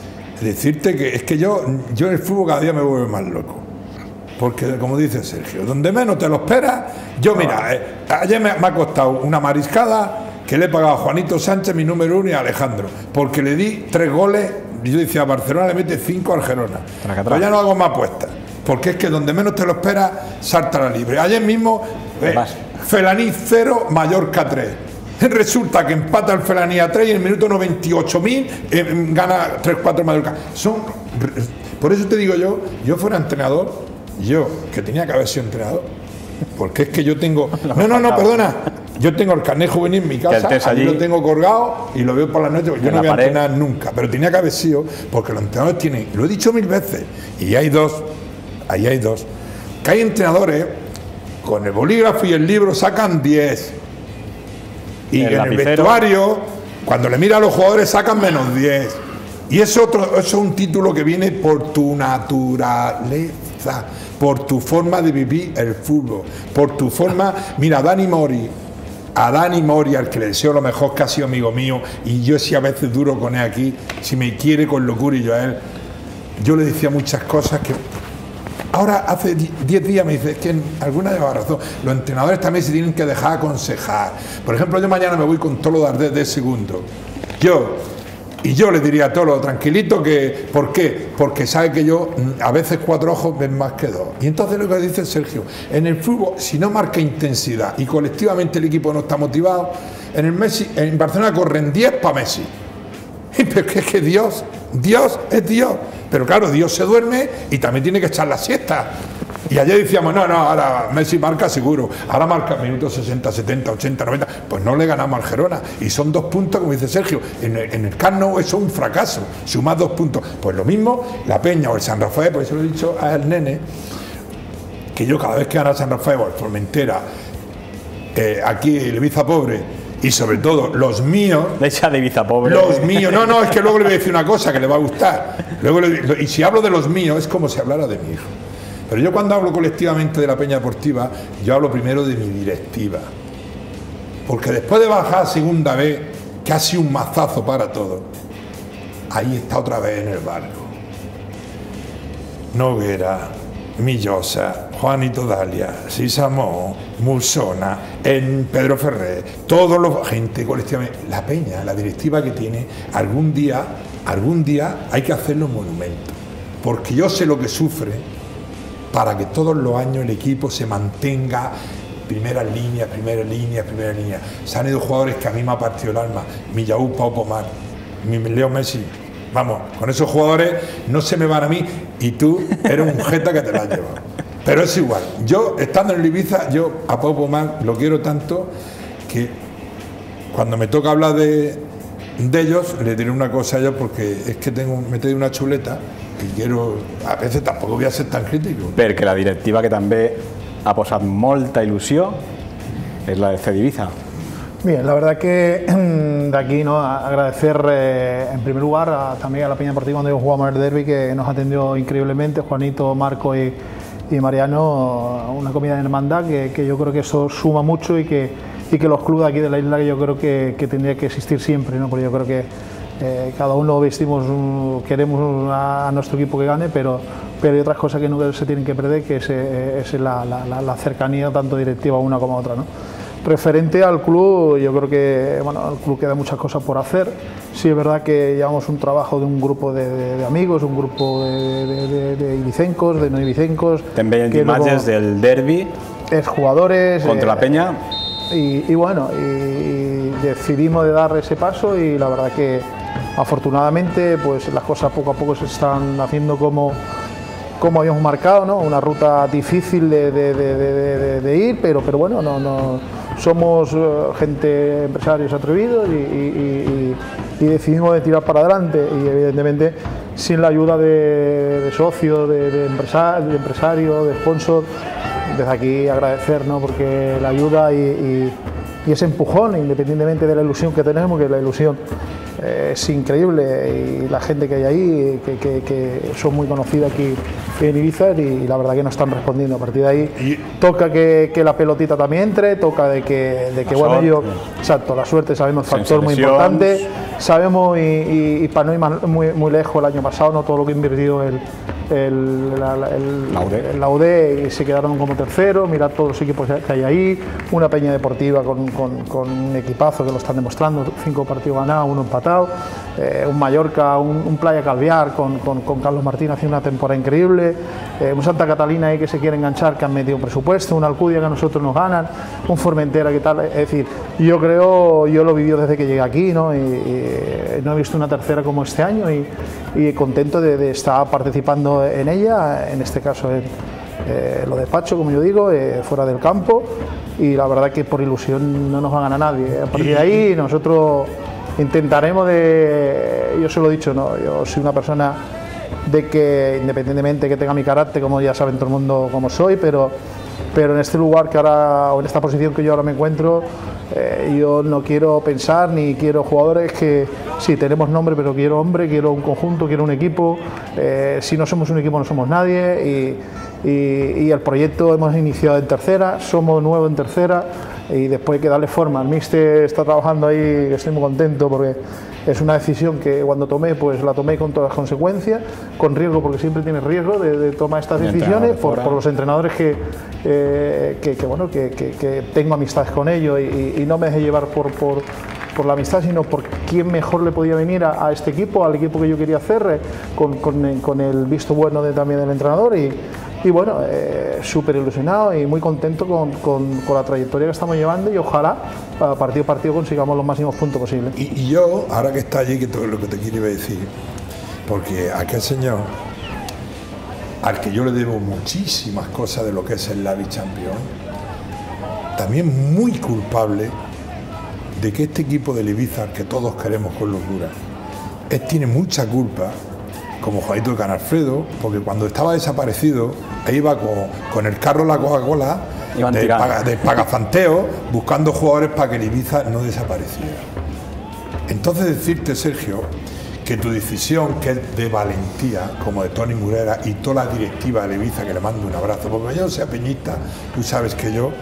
decirte que es que yo, yo en el fútbol cada día me vuelvo más loco. Porque, como dice Sergio, donde menos te lo esperas, yo mira, eh, ayer me, me ha costado una mariscada que le he pagado a Juanito Sánchez, mi número uno, y a Alejandro, porque le di tres goles, y yo decía, a Barcelona le mete cinco al Gerona. Pues ya no hago más apuestas, porque es que donde menos te lo esperas, salta la libre. Ayer mismo, eh, Felaní cero, Mallorca tres. Resulta que empata el Felaní a tres y en el minuto noventa y ocho mil eh, gana tres cuatro Mallorca. Son, por eso te digo yo, yo fuera entrenador, yo, que tenía que haber sido entrenador, porque es que yo tengo... No, no, no, perdona. Yo tengo el carnet juvenil en mi casa, allí lo tengo colgado y lo veo por la noche, porque yo no voy a entrenar nunca, pero tenía que haber sido, porque los entrenadores tienen, lo he dicho mil veces, y hay dos, ahí hay dos, que hay entrenadores, con el bolígrafo y el libro sacan diez, y el en lapicero. El vestuario, cuando le mira a los jugadores sacan menos diez, y es otro, eso es un título que viene por tu naturaleza, por tu forma de vivir el fútbol, por tu forma, mira, Dani Mori, a Dani Mori, al que le deseo lo mejor, que ha sido amigo mío, y yo sí a veces duro con él aquí, si me quiere con locura, y yo a él, yo le decía muchas cosas que Ahora hace diez días me dice, es que alguna lleva razón, los entrenadores también se tienen que dejar aconsejar. Por ejemplo, yo mañana me voy con todo lo de Ardés de segundo. Yo, y yo le diría a Tolo, tranquilito, que ¿por qué? Porque sabe que yo a veces cuatro ojos ven más que dos. Y entonces lo que dice Sergio, en el fútbol, si no marca intensidad y colectivamente el equipo no está motivado, en el Messi, en Barcelona corren diez para Messi. Pero es que Dios, Dios es Dios. Pero claro, Dios se duerme y también tiene que echar la siesta. Y ayer decíamos, no, no, ahora Messi marca seguro, ahora marca minutos sesenta, setenta, ochenta, noventa, pues no le ganamos al Girona. Y son dos puntos, como dice Sergio, en el, en el Camp Nou eso es un fracaso, sumar dos puntos. Pues lo mismo, la Peña o el San Rafael, por eso lo he dicho al nene, que yo cada vez que gana el San Rafael o el Formentera, eh, aquí el Ibiza pobre, y sobre todo los míos, de esa de Ibiza pobre. Los míos, no, no, es que luego le voy a decir una cosa que le va a gustar. Luego le, y si hablo de los míos es como si hablara de mi hijo. Pero yo cuando hablo colectivamente de la Peña Deportiva, yo hablo primero de mi directiva. Porque después de bajar a segunda vez, que ha sido un mazazo para todos, ahí está otra vez en el barco. Noguera, Millosa, Juanito Dalia, Sisamó, Mulsona, en Pedro Ferrer, todos los gente colectivamente, la Peña, la directiva que tiene, algún día, algún día hay que hacerle un monumento, porque yo sé lo que sufre para que todos los años el equipo se mantenga primera línea, primera línea, primera línea. Se han ido jugadores que a mí me ha partido el alma, Millaú, Pau Pomar, Leo Messi. Vamos, con esos jugadores no se me van a mí y tú eres un jeta que te la has llevado. Pero es igual. Yo, estando en el Ibiza, yo a Pau Pomar lo quiero tanto que cuando me toca hablar de, de ellos, le diré una cosa a ellos porque es que tengo, me tengo una chuleta y quiero... A veces tampoco voy a ser tan crítico. Perquè la directiva que també ha posat molta il·lusió és la de C D Ibiza. Bien, la verdad que de aquí no agradecer eh, en primer lugar a, también a la Peña Deportiva cuando jugamos el derbi, que nos atendió increíblemente, Juanito, Marco y, y Mariano, una comida de hermandad que, que yo creo que eso suma mucho y que, y que los clubes aquí de la isla que yo creo que, que tendría que existir siempre, ¿no? Porque yo creo que eh, cada uno vestimos, un, queremos a, a nuestro equipo que gane, pero, pero hay otras cosas que no se tienen que perder, que es, es la, la, la cercanía tanto directiva una como otra, ¿no? Referente al club, yo creo que bueno, el club queda muchas cosas por hacer. Sí es verdad que llevamos un trabajo de un grupo de, de, de amigos, un grupo de, de, de, de ibicencos, de no ibicencos. També hi ha imatges del derbi, es jugadores contra eh, la Peña. Y, y bueno, y, y decidimos de dar ese paso y la verdad que afortunadamente pues las cosas poco a poco se están haciendo como como habíamos marcado, ¿no? Una ruta difícil de, de, de, de, de, de ir, pero, pero bueno, no, no, somos uh, gente, empresarios atrevidos y, y, y, y decidimos de tirar para adelante y evidentemente sin la ayuda de, de socios, de, de, empresa, de empresarios, de sponsors, desde aquí agradecer, ¿no? Porque la ayuda y, y, y ese empujón, independientemente de la ilusión que tenemos, que la ilusión eh, es increíble y la gente que hay ahí, que, que, que son muy conocidas aquí en Ibiza y la verdad que no están respondiendo. A partir de ahí toca que, que la pelotita también entre, toca de que, de que bueno, yo, exacto, la suerte sabemos factor muy importante, sabemos y, y, y para no ir más, muy, muy lejos, el año pasado, no todo lo que ha invertido el el, la, el, el Laude y se quedaron como tercero, mirar todos los equipos que hay ahí, una Peña Deportiva con, con, con un equipazo que lo están demostrando, cinco partidos ganados, uno empatado, eh, un Mallorca, un, un Playa Calviar con, con, con Carlos Martín haciendo una temporada increíble, eh, un Santa Catalina ahí que se quiere enganchar, que han metido un presupuesto, un Alcudia que a nosotros nos ganan, un Formentera que tal, es decir, yo creo, yo lo he vivido desde que llegué aquí, ¿no? Y, y no he visto una tercera como este año y, y contento de, de estar participando en ella, en este caso en eh, lo despacho, como yo digo, eh, fuera del campo, y la verdad que por ilusión no nos va a ganar nadie. A partir de ahí nosotros intentaremos de, yo se lo he dicho, ¿no? Yo soy una persona de que independientemente que tenga mi carácter, como ya saben todo el mundo cómo soy, pero, pero en este lugar que ahora, o en esta posición que yo ahora me encuentro, Eh, yo no quiero pensar ni quiero jugadores que sí tenemos nombre, pero quiero hombre, quiero un conjunto, quiero un equipo. Eh, si no somos un equipo no somos nadie y, y, y el proyecto hemos iniciado en tercera, somos nuevos en tercera y después hay que darle forma. El míster está trabajando ahí, estoy muy contento porque es una decisión que cuando tomé, pues la tomé con todas las consecuencias, con riesgo, porque siempre tienes riesgo de, de tomar estas decisiones, por, por los entrenadores que, eh, que, que, bueno, que, que, que tengo amistades con ellos y, y no me dejé llevar por, por, por la amistad, sino por quién mejor le podía venir a, a este equipo, al equipo que yo quería hacer, eh, con, con, con el visto bueno de, también del entrenador. Y, Y bueno, eh, súper ilusionado y muy contento con, con, con la trayectoria que estamos llevando y ojalá uh, partido a partido consigamos los máximos puntos posibles. Y, y yo, ahora que está allí, que todo lo que te quiero decir, porque aquel señor, al que yo le debo muchísimas cosas de lo que es el Lavi Champions, también muy culpable de que este equipo del Ibiza, que todos queremos con locura, él tiene mucha culpa, como Juanito de Canalfredo, porque cuando estaba desaparecido, ahí iba con, con el carro la Coca-Cola de, paga, de pagafanteo, buscando jugadores para que el Ibiza no desapareciera. Entonces decirte, Sergio, que tu decisión, que es de valentía, como de Toni Murera y toda la directiva de Ibiza, que le mando un abrazo, porque yo no sea peñista, tú sabes que yo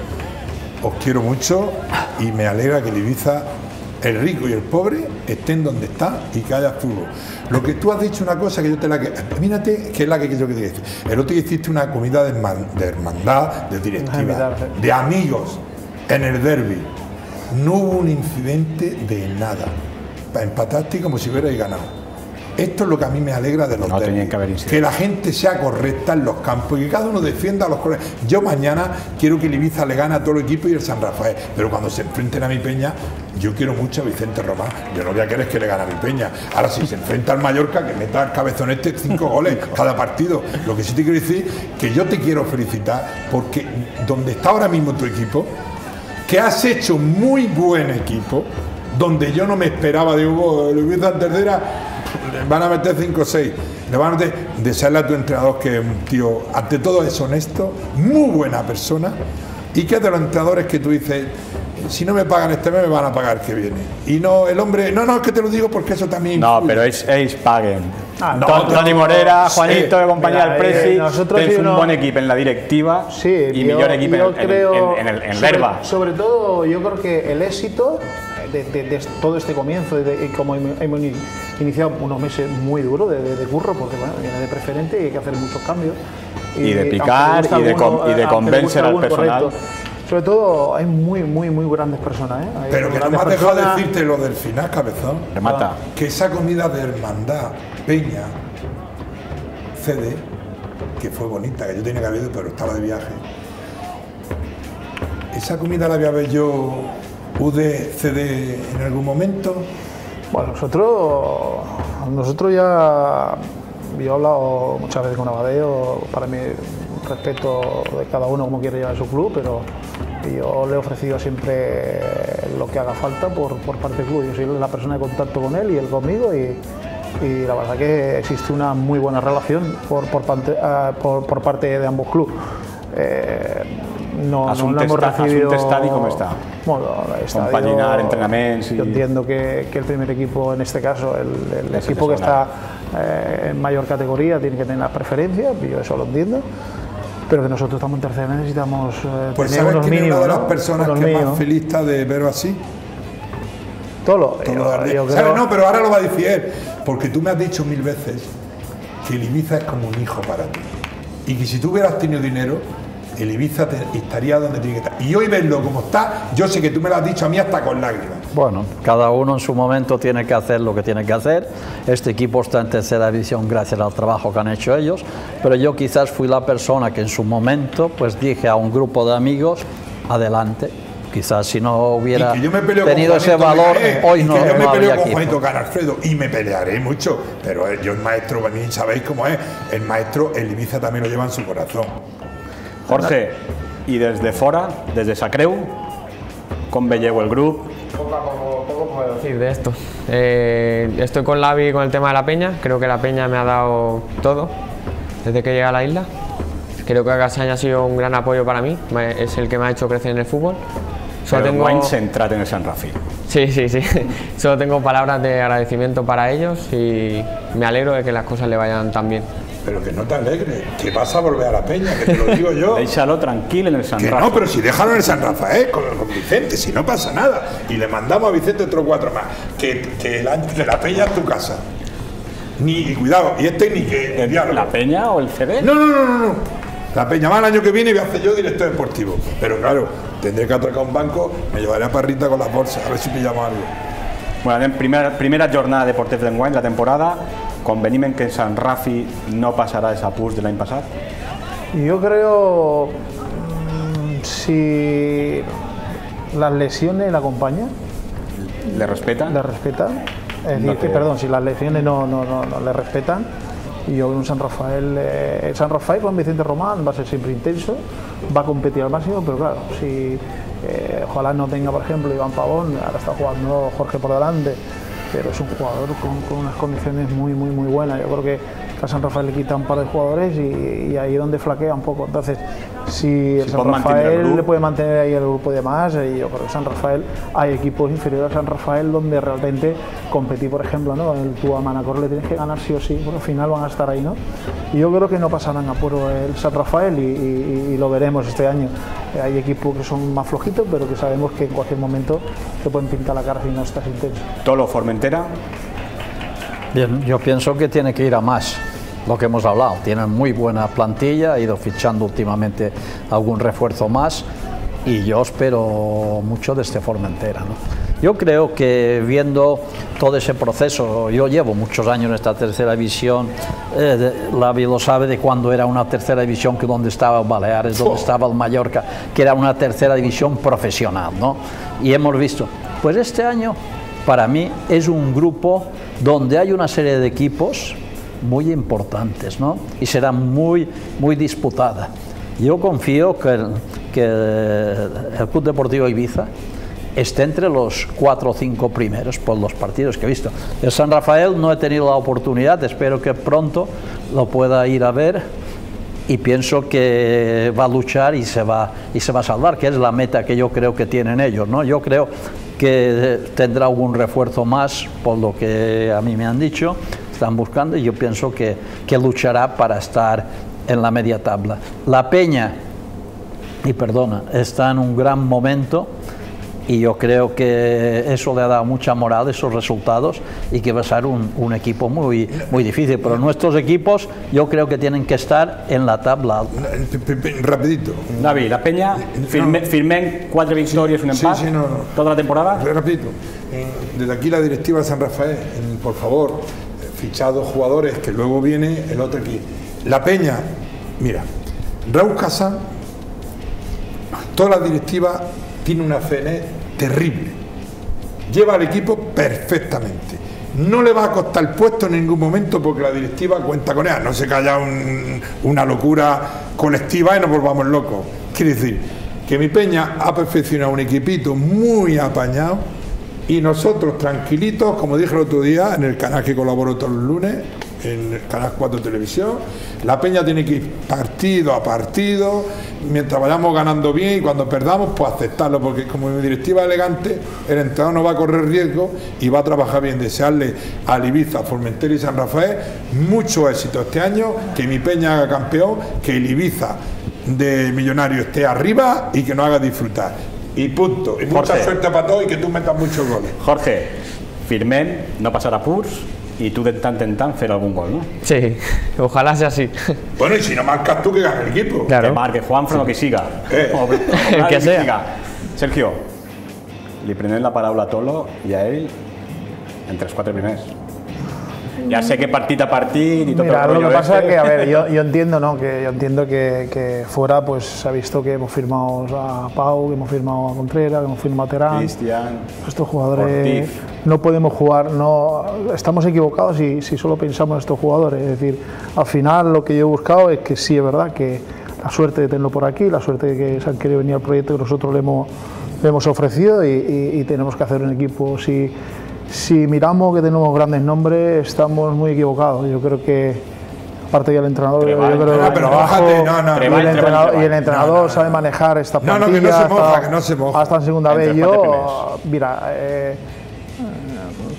os quiero mucho y me alegra que el Ibiza, el rico y el pobre, estén donde está y que haya fútbol. Lo que tú has dicho una cosa que yo te la que... Mírate, que es la que yo que te decir. El otro día hiciste una comida de, de hermandad, de directiva, de amigos, en el derbi. No hubo un incidente de nada. Empataste como si hubierais ganado. Esto es lo que a mí me alegra de los no derbis, que, que la gente sea correcta en los campos y que cada uno defienda a los correctos. Yo mañana quiero que el Ibiza le gane a todo el equipo y el San Rafael, pero cuando se enfrenten a mi Peña, yo quiero mucho a Vicente Román. Yo no voy a querer que le gane a mi Peña. Ahora, si se enfrenta al Mallorca, que meta al cabezón este cinco goles cada partido. Lo que sí te quiero decir, que yo te quiero felicitar porque donde está ahora mismo tu equipo, que has hecho muy buen equipo, donde yo no me esperaba, digo, el Ibiza en tercera, le van a meter cinco o seis, le van a meter, desearle a tu entrenador que es un tío, ante todo es honesto, muy buena persona, y que es de los entrenadores que tú dices, si no me pagan este mes me van a pagar el que viene. Y no, el hombre, no, no, es que te lo digo porque eso también no, pero es, es paguen. Ah, no, Toni Morera, Juanito de compañía del Presi, tenéis un uno... buen equipo en la directiva sí, y yo, mejor equipo yo en, creo, en, en, en el sobre, Lerba. Sobre todo, yo creo que el éxito de, de, de todo este comienzo, de, de, como hemos iniciado unos meses muy duros de, de, de curro, porque bueno, viene de preferente y hay que hacer muchos cambios. Y, y de picar y de, alguno, y de convencer al personal. Correcto. Sobre todo hay muy, muy, muy grandes personas. ¿eh? Pero que no me has dejado de decirte lo del final, cabezón. Remata. Que esa comida de hermandad, Peña, C D, que fue bonita, que yo tenía que haber ido, pero estaba de viaje. ¿Esa comida la voy a ver yo, U D, C D, en algún momento? Bueno, nosotros, nosotros ya, yo he hablado muchas veces con Abadeo, para mí respeto de cada uno como quiere llevar su club, pero yo le he ofrecido siempre lo que haga falta por, por parte del club. Yo soy la persona de contacto con él y él conmigo y, y la verdad que existe una muy buena relación por, por, parte, uh, por, por parte de ambos clubes. Eh, no, no, no hemos recibido... Estadi com està? Bueno, compaginar entrenaments i... Yo entiendo que, que el primer equipo, en este caso, el, el equipo que está eh, en mayor categoría tiene que tener las preferencias, yo eso lo entiendo. Pero que nosotros estamos en tercera, necesitamos eh, pues tener unos mínimos. Pues ¿sabes quién es una de las ¿no? personas unos que mínimos. más feliz está de verlo así? Tolo. Tolo yo, yo ¿sabes? creo... No, pero ahora lo va a decir él, porque tú me has dicho mil veces que el Ibiza es como un hijo para ti. Y que si tú hubieras tenido dinero, el Ibiza te, estaría donde tiene que estar. Y hoy verlo como está, yo sé que tú me lo has dicho a mí hasta con lágrimas. Bueno, cada uno en su momento tiene que hacer lo que tiene que hacer. Este equipo está en tercera división gracias al trabajo que han hecho ellos, pero yo quizás fui la persona que en su momento pues dije a un grupo de amigos, adelante. Quizás si no hubiera tenido ese valor, eh, hoy no, que yo no me peleo habría con Juanito equipo. Canalfredo y me pelearé mucho, pero yo el maestro, para mí sabéis cómo es, el maestro, el Ibiza también lo lleva en su corazón. Jorge, y desde fora, desde Sacreu, ¿cómo veieu el grupo? Poco a poco, poco puedo decir de esto. Eh, estoy con Lavi con el tema de la Peña, creo que la Peña me ha dado todo desde que llegué a la isla. Creo que Gasaña ha sido un gran apoyo para mí, es el que me ha hecho crecer en el fútbol. Solo tengo... Pero centrado en el San Rafael. Sí, sí, sí. Solo tengo palabras de agradecimiento para ellos y me alegro de que las cosas le vayan tan bien. Pero que no te alegres, que vas a volver a la Peña, que te lo digo yo. Déjalo tranquilo en el San Que Rafa. no, pero si déjalo en el San Rafael con, con Vicente, si no pasa nada. Y le mandamos a Vicente otros cuatro más. Que, que la, que la Peña es tu casa. Ni, y cuidado, y este ni que el diálogo. ¿La Peña o el C D? No, no, no, no, no. La Peña más el año que viene y voy a hacer yo director deportivo. Pero claro, tendré que atracar un banco, me llevaré a Parrita con las bolsas, a ver si pillamos algo. Bueno, en primera, primera jornada de Portef d'enguany de la temporada, convenim en que San Rafi no passarà esa push de l'any passat? Yo creo, mmm, si las lesiones la acompañan, ¿Le respetan? le respetan, es decir, No que, te- perdón, si las lesiones no, no, no, no le respetan, y yo creo que un San Rafael, eh, San Rafael con Vicente Román va a ser siempre intenso, va a competir al máximo, pero claro, si eh, ojalá no tenga, por ejemplo, Iván Pavón, ahora está jugando Jorge por delante, pero es un jugador con, con unas condiciones muy, muy, muy buenas. Yo creo que a San Rafael le quita un par de jugadores y, y ahí es donde flaquea un poco. Entonces, si el Si San pot mantener el Rafael grupo. le puede mantener ahí el grupo de más, y yo creo que San Rafael, hay equipos inferiores a San Rafael donde realmente competir, por ejemplo, ¿no? El tú a Manacor le tienes que ganar sí o sí, porque al final van a estar ahí, ¿no? Y yo creo que no pasarán apuro el San Rafael y, y- y lo veremos este año. Eh, Hay equipos que son más flojitos, pero que sabemos que en cualquier momento te pueden pintar la cara si no estás intenso. Tolo, Formentera. Bien, yo pienso que tiene que ir a más, lo que hemos hablado. Tienen muy buena plantilla, ha ido fichando últimamente algún refuerzo más y yo espero mucho de este Formentera, ¿no? Yo creo que viendo todo ese proceso, yo llevo muchos años en esta tercera división, eh, de- Lavi lo sabe de cuando era una tercera división, que donde estaba el Baleares, donde estaba el Mallorca, que era una tercera división profesional, ¿no? Y hemos visto, pues este año para mí es un grupo donde hay una serie de equipos muy importantes, ¿no? Y será muy, muy disputada. Yo confío que el, que el Club Deportivo Ibiza esté entre los cuatro o cinco primeros por los partidos que he visto. El San Rafael no he tenido la oportunidad, espero que pronto lo pueda ir a ver y pienso que va a luchar y se va, y se va a salvar, que es la meta que yo creo que tienen ellos, ¿no? Yo creo que tendrá algún refuerzo más por lo que a mí me han dicho, están buscando, y yo pienso que, que luchará para estar en la media tabla. La Peña, y perdona, está en un gran momento y yo creo que eso le ha dado mucha moral, esos resultados, y que va a ser un, un equipo muy, muy difícil, pero nuestros equipos yo creo que tienen que estar en la tabla alta. Rapidito. Navi, la Peña, firme, firmen cuatro victorias, un Sí, empate, sí, no, no. toda la temporada. Rapidito. Desde aquí la directiva de San Rafael, por favor, fichados jugadores, que luego viene el otro aquí. La Peña, mira, Raúl Casán, toda la directiva tiene una C N E terrible. Lleva al equipo perfectamente. No le va a costar el puesto en ningún momento porque la directiva cuenta con ella. No se que haya un- una locura colectiva y nos volvamos locos. Quiere decir que mi Peña ha perfeccionado un equipito muy apañado y nosotros tranquilitos, como dije el otro día en el canal que colaboro todos los lunes, en el canal cuatro Televisión, la Peña tiene que ir partido a partido, mientras vayamos ganando bien, y cuando perdamos, pues aceptarlo, porque como mi directiva elegante, el entrenador no va a correr riesgo y va a trabajar bien. Desearle al Ibiza, Formentera y San Rafael mucho éxito este año, que mi Peña haga campeón, que el Ibiza de Millonario esté arriba y que nos haga disfrutar. Y punto. Y mucha Jorge. suerte para todos y que tú metas muchos goles. Jorge, firmem, no passarà purs i tu de tant en tant fer algun gol, no? Sí, ojalá sea así. Bueno, y si no marcas tú, que gane el equipo. Claro. Que marque Juanfran o qui siga. Eh. O, o El que qui sea. siga. Sergio, li prenem la paraula a Tolo i a ell entre els quatre primers. Ya sé que partit a partit y todo Mira, el lo rollo que pasa este. es que, a ver, yo, yo entiendo, ¿no? Que yo entiendo que, que fuera, pues se ha visto que hemos firmado a Pau, que hemos firmado a Contreras, que hemos firmado a Terán. Cristian, Estos jugadores Ortiz. no podemos jugar, no estamos equivocados si, si solo pensamos en estos jugadores. Es decir, al final lo que yo he buscado es que sí es verdad que la suerte de tenerlo por aquí, la suerte de que se han querido venir al proyecto que nosotros le hemos, le hemos ofrecido y, y- y tenemos que hacer un equipo. Si, si miramos que tenemos grandes nombres, estamos muy equivocados. Yo creo que, aparte del entrenador, Treball, yo creo que no, el pero trabajo mójate, no, no. y, Treball, el entrenador, treball, y el treball. entrenador No, no, sabe no. manejar esta No, no, plantilla. que no se moja, hasta- que no se moja. Hasta en segunda Entre vez. los cuatro Yo, mira, eh,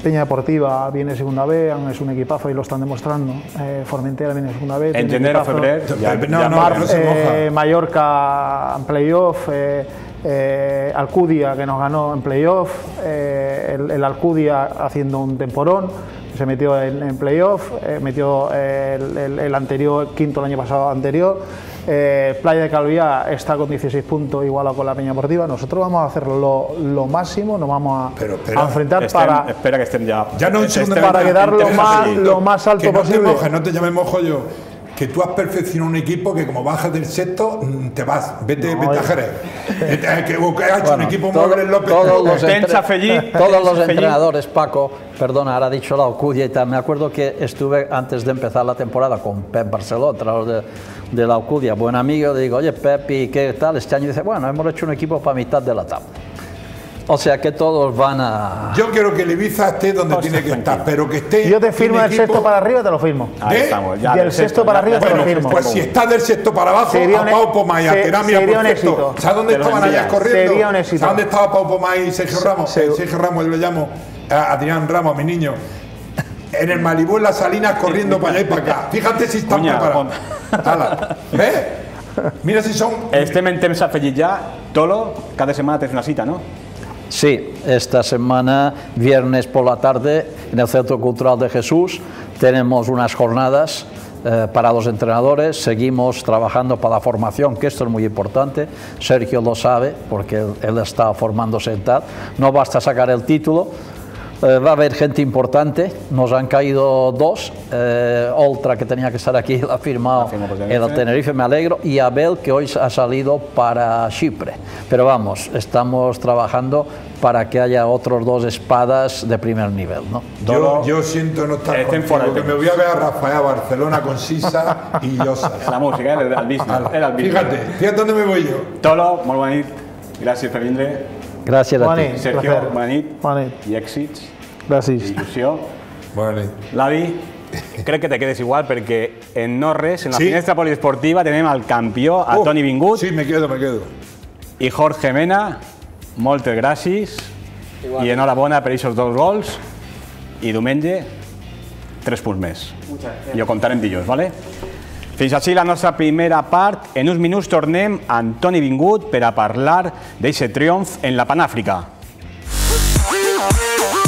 Peña Deportiva viene segunda B, es un equipazo y lo están demostrando. Eh, Formentera viene segunda B. En enero, febrero, ya, no, ya no, Mar, no eh, Mallorca en playoff, eh, eh, Alcudia que nos ganó en playoff, eh, el, el Alcudia haciendo un temporón, se metió en, en playoff, eh, metió eh, el, el, el anterior, quinto el año pasado anterior. Eh, Playa de Calviá está con dieciséis puntos igualado con la Peña Deportiva. Nosotros vamos a hacer lo, lo máximo, nos vamos a, pero, pero, a enfrentar estén, para espera que estén ya, ya no estén, para quedar lo más, lo más alto que no posible. Te mojes, no te llames mojo yo. Que tú has perfeccionado un equipo que como bajas del sexto te vas, vete, no, vete a Jerez. Que, que ha hecho bueno, un equipo todo, Móviles López. Todos los, entre, Fellí, todos los entrenadores, Paco, perdona, ahora ha dicho la Alcudia y tal. Me acuerdo que estuve antes de empezar la temporada con Pep Barceló, entrenador de, de la Alcudia, buen amigo. Digo, oye Pep, ¿y qué tal este año? Y dice, bueno, hemos hecho un equipo para mitad de la tabla. O sea que todos van a... Yo quiero que el Ibiza esté donde tiene que estar, pero que esté... Yo te firmo del sexto para arriba, te lo firmo. Ahí estamos, ya. Y el sexto para arriba te lo firmo. Pues si está del sexto para abajo, sería a Pau Pomay, a Teramia, sería por un éxito. ¿Sabes dónde estaban allá corriendo? Sería un éxito. ¿Sabes dónde estaba Pau Pomay y Sergio Ramos? Se, eh, Sergio Ramos, yo le llamo a Adrián Ramos, mi niño. En el Malibú, en las Salinas, corriendo para allá y para acá. Fíjate si están Coña, preparados. ¿Ves? Mira si son... Estem en temps afegit ja. Tolo, cada semana tens una cita, ¿no? Sí, esta semana, viernes por la tarde, en el Centro Cultural de Jesús, tenemos unas jornadas eh, para los entrenadores. Seguimos trabajando para la formación, que esto es muy importante. Sergio lo sabe, porque él, él está formándose en tal. No basta sacar el título. Eh, va a haber gente importante, nos han caído dos, eh, Oltra que tenía que estar aquí, la ha firmado en el Tenerife, me alegro, y Abel que hoy ha salido para Chipre, pero vamos, estamos trabajando para que haya otros dos espadas de primer nivel, ¿no? Yo, yo siento no estar Estén contigo, fuera que me voy a ver a Rafael a Barcelona con Sisa y Llosa. La música, era el business. Era el business. Fíjate, fíjate dónde me voy yo. Tolo, molt bona nit, gràcies per vindre. Gràcies a Bona ti. nit, Sergio, placer. bona nit. Bona nit. I èxits, Gràcies. i il·lusió. Bona nit. L'avi, crec que te quedes igual perquè en no res, en la Sí. finestra poliesportiva tenem el campió, a Uh, Toni Vingut, Sí, me quedo, me quedo. i Jorge Mena. Moltes gràcies i enhorabona per aquests dos gols i diumenge tres punts més. I ho comptarem dilluns, ¿vale? Fins així la nostra primera part. En uns minuts tornem amb Toni Vingut per a parlar d'aquest triomf en la Panàfrica. We'll be right back.